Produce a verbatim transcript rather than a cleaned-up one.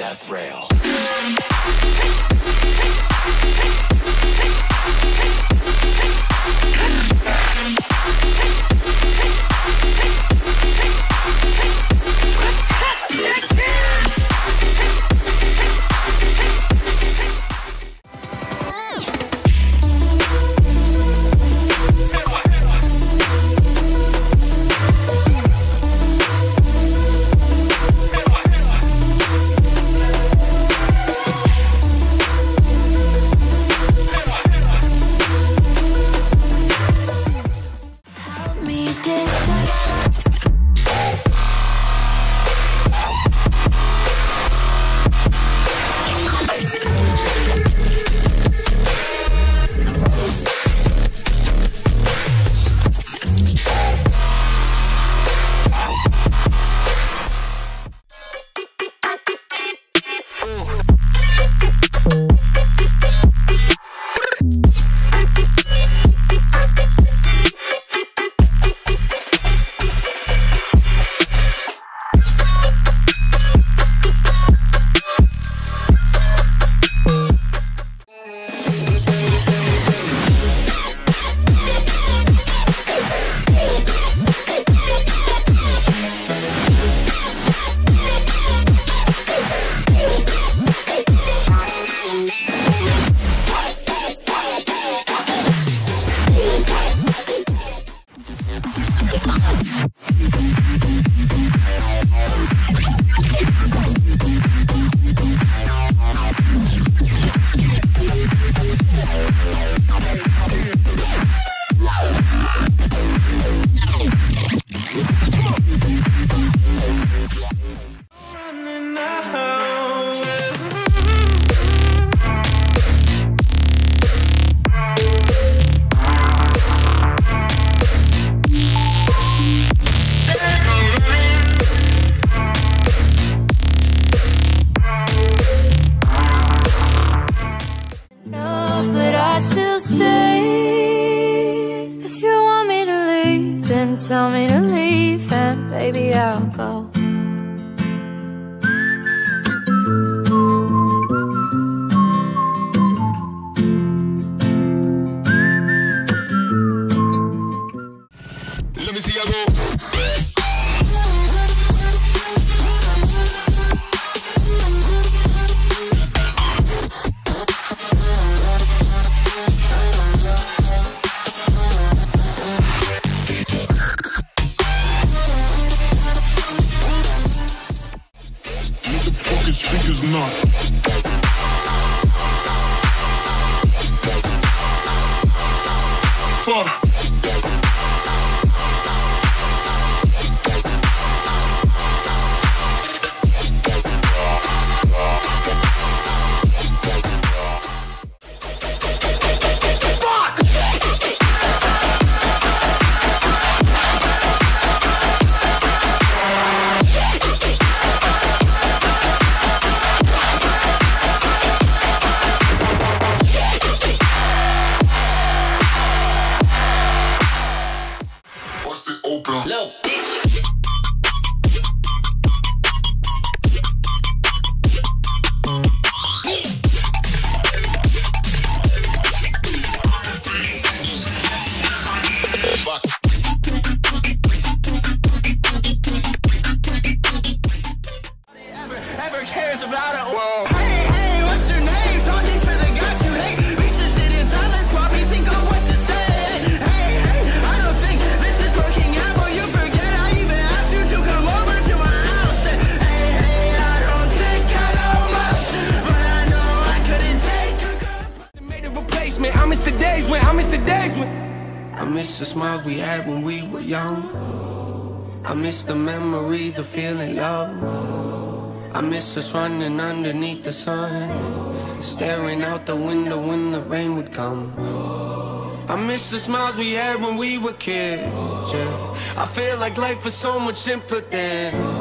death rail. Tell me to leave and baby I'll go. Let me see you go. Speakers not. Fuck. Little bitch. Ever, ever cares about it? Whoa. Hey, hey, what's your name? Talking for the guys who hate. We should sit in silence while we think on what to say. Hey, hey, I don't think this is working out, but you forget I even asked you to come over to my house. Hey, hey, I don't think I know much, but I know I couldn't take a good. Made a replacement. I miss the days when I miss the days when I miss the smiles we had when we were young. I miss the memories of feeling love. I miss us running underneath the sun, staring out the window when the rain would come. I miss the smiles we had when we were kids, yeah. I feel like life was so much simpler then.